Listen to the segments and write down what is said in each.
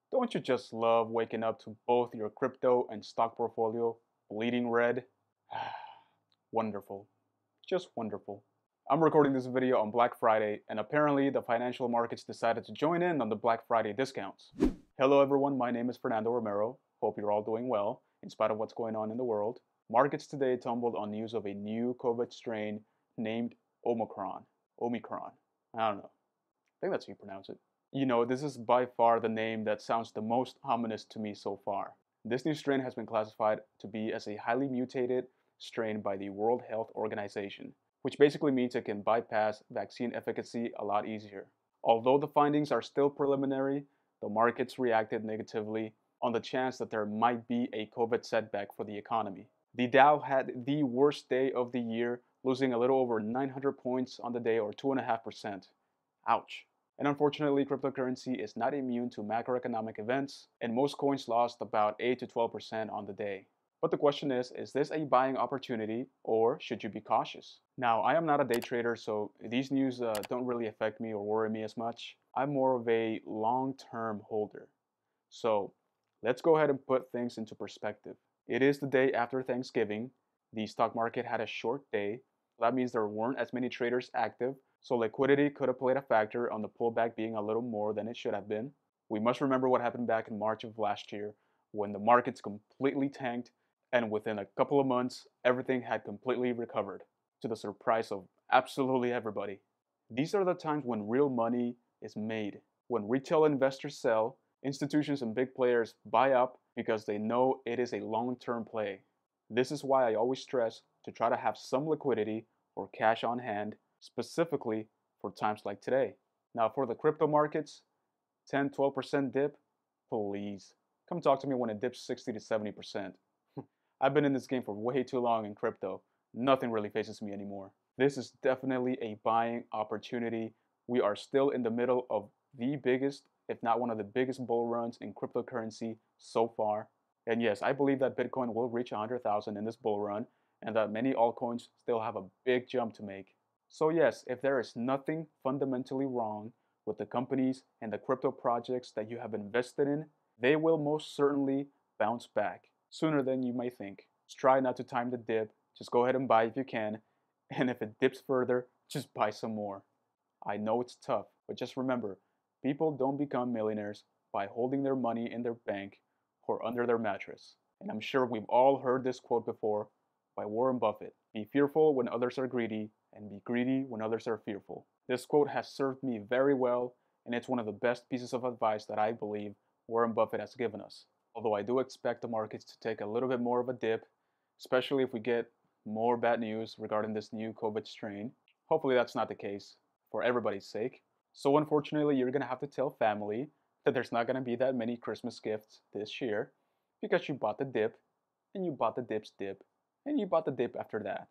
Don't you just love waking up to both your crypto and stock portfolio bleeding red? Wonderful. Just wonderful. I'm recording this video on Black Friday, and apparently the financial markets decided to join in on the Black Friday discounts. Hello everyone, my name is Fernando Romero. Hope you're all doing well, in spite of what's going on in the world. Markets today tumbled on news of a new COVID strain named Omicron. Omicron. I don't know. I think that's how you pronounce it. You know, this is by far the name that sounds the most ominous to me so far. This new strain has been classified to be as a highly mutated strain by the World Health Organization, which basically means it can bypass vaccine efficacy a lot easier. Although the findings are still preliminary, the markets reacted negatively on the chance that there might be a COVID setback for the economy. The Dow had the worst day of the year, losing a little over 900 points on the day, or 2.5%. Ouch. And unfortunately, cryptocurrency is not immune to macroeconomic events, and most coins lost about 8 to 12% on the day. But the question is this a buying opportunity, or should you be cautious? Now, I am not a day trader, so these news don't really affect me or worry me as much. I'm more of a long-term holder. So let's go ahead and put things into perspective. It is the day after Thanksgiving. The stock market had a short day. That means there weren't as many traders active, so liquidity could have played a factor on the pullback being a little more than it should have been. We must remember what happened back in March of last year when the markets completely tanked, and within a couple of months, everything had completely recovered, to the surprise of absolutely everybody. These are the times when real money is made. When retail investors sell, institutions and big players buy up because they know it is a long-term play. This is why I always stress to try to have some liquidity or cash on hand, specifically for times like today. Now for the crypto markets, 10-12% dip, please come talk to me when it dips 60 to 70%. I've been in this game for way too long in crypto. Nothing really faces me anymore. This is definitely a buying opportunity. We are still in the middle of the biggest, if not one of the biggest bull runs in cryptocurrency so far. And yes, I believe that Bitcoin will reach 100,000 in this bull run, and that many altcoins still have a big jump to make. So yes, if there is nothing fundamentally wrong with the companies and the crypto projects that you have invested in, they will most certainly bounce back sooner than you may think. Just try not to time the dip. Just go ahead and buy if you can. And if it dips further, just buy some more. I know it's tough, but just remember, people don't become millionaires by holding their money in their bank or under their mattress. And I'm sure we've all heard this quote before by Warren Buffett. Be fearful when others are greedy, and be greedy when others are fearful. This quote has served me very well, and it's one of the best pieces of advice that I believe Warren Buffett has given us. Although I do expect the markets to take a little bit more of a dip, especially if we get more bad news regarding this new COVID strain. Hopefully that's not the case, for everybody's sake. So unfortunately, you're gonna have to tell family that there's not gonna be that many Christmas gifts this year because you bought the dip, and you bought the dip's dip, and you bought the dip after that.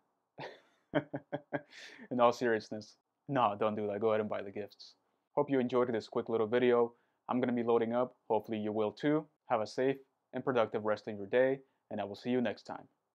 In all seriousness, no, don't do that. Go ahead and buy the gifts. Hope you enjoyed this quick little video. I'm gonna be loading up. Hopefully you will too. Have a safe and productive rest of your day, and I will see you next time.